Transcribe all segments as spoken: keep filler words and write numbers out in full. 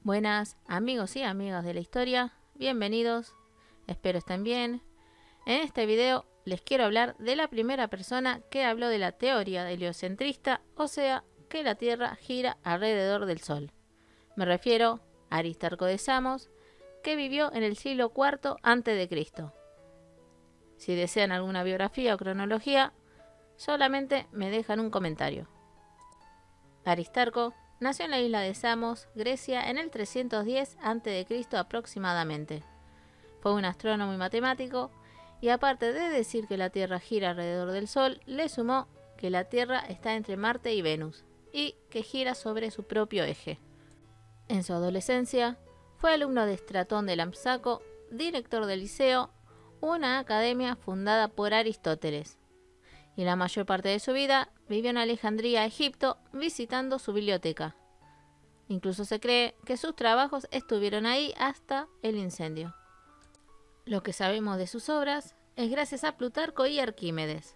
Buenas amigos y amigas de la historia, bienvenidos, espero estén bien. En este video les quiero hablar de la primera persona que habló de la teoría heliocentrista, o sea, que la Tierra gira alrededor del Sol. Me refiero a Aristarco de Samos, que vivió en el siglo cuarto antes de Cristo. Si desean alguna biografía o cronología, solamente me dejan un comentario. Aristarco nació en la isla de Samos, Grecia, en el trescientos diez antes de Cristo aproximadamente. Fue un astrónomo y matemático, y aparte de decir que la Tierra gira alrededor del Sol, le sumó que la Tierra está entre Marte y Venus, y que gira sobre su propio eje. En su adolescencia, fue alumno de Estratón de Lampsaco, director del Liceo, una academia fundada por Aristóteles. Y la mayor parte de su vida vivió en Alejandría, Egipto, visitando su biblioteca. Incluso se cree que sus trabajos estuvieron ahí hasta el incendio. Lo que sabemos de sus obras es gracias a Plutarco y Arquímedes.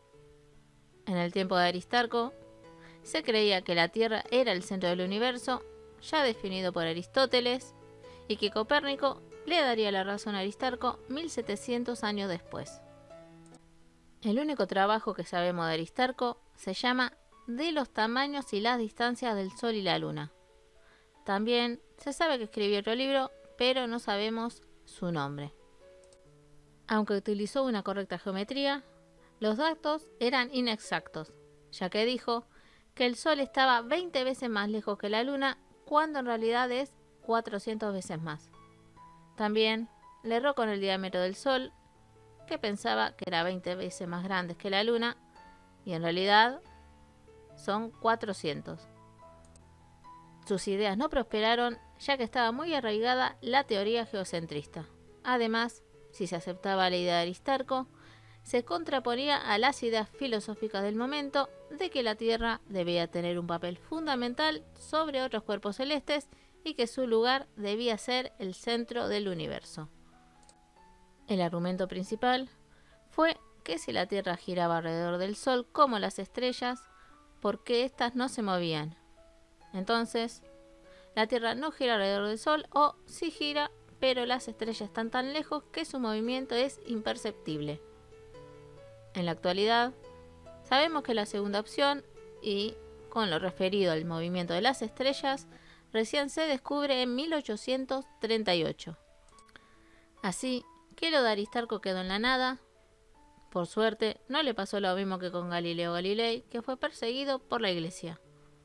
En el tiempo de Aristarco, se creía que la Tierra era el centro del universo, ya definido por Aristóteles, y que Copérnico le daría la razón a Aristarco mil setecientos años después. El único trabajo que sabemos de Aristarco se llama De los tamaños y las distancias del Sol y la Luna. También se sabe que escribió otro libro, pero no sabemos su nombre. Aunque utilizó una correcta geometría, los datos eran inexactos, ya que dijo que el Sol estaba veinte veces más lejos que la Luna, cuando en realidad es cuatrocientas veces más. También le erró con el diámetro del Sol, que pensaba que era veinte veces más grande que la Luna, y en realidad son cuatrocientos. Sus ideas no prosperaron, ya que estaba muy arraigada la teoría geocentrista. Además, si se aceptaba la idea de Aristarco, se contraponía a las ideas filosóficas del momento de que la Tierra debía tener un papel fundamental sobre otros cuerpos celestes y que su lugar debía ser el centro del universo. El argumento principal fue que si la Tierra giraba alrededor del Sol como las estrellas, ¿por qué éstas no se movían? Entonces, la Tierra no gira alrededor del Sol, o sí gira, pero las estrellas están tan lejos que su movimiento es imperceptible. En la actualidad, sabemos que la segunda opción, y con lo referido al movimiento de las estrellas, recién se descubre en mil ochocientos treinta y ocho. Así que lo de Aristarco quedó en la nada. Por suerte, no le pasó lo mismo que con Galileo Galilei, que fue perseguido por la Iglesia.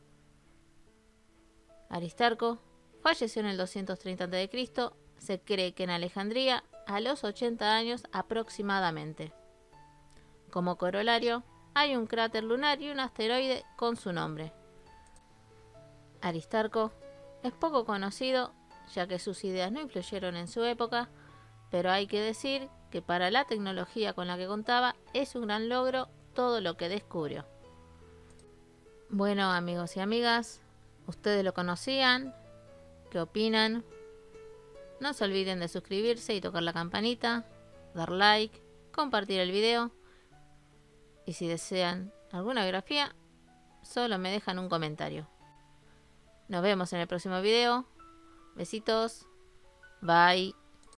Aristarco falleció en el doscientos treinta antes de Cristo, se cree que en Alejandría, a los ochenta años aproximadamente. Como corolario, hay un cráter lunar y un asteroide con su nombre. Aristarco es poco conocido, ya que sus ideas no influyeron en su época, pero hay que decir que para la tecnología con la que contaba es un gran logro todo lo que descubrió. Bueno, amigos y amigas, ¿ustedes lo conocían? ¿Qué opinan? No se olviden de suscribirse y tocar la campanita, dar like, compartir el video, y si desean alguna biografía, solo me dejan un comentario. Nos vemos en el próximo video. Besitos. Bye.